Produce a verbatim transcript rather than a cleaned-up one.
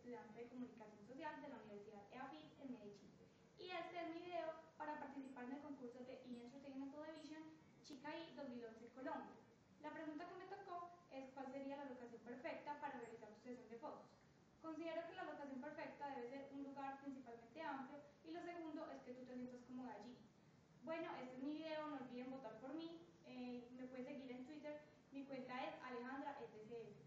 estudiante de Comunicación Social de la Universidad E A F I T en Medellín. Y este es mi video para participar en el concurso de E-Entertainment Television Chica I dos mil once Colombia. La pregunta que me tocó es cuál sería la locación perfecta para realizar tu sesión de fotos. Considero que la locación perfecta debe ser un lugar principalmente amplio y lo segundo es que tú te sientas cómoda allí. Bueno, este es mi video, no olviden votar por mí, eh, me pueden seguir en Twitter, mi cuenta es Alejandra E T C S.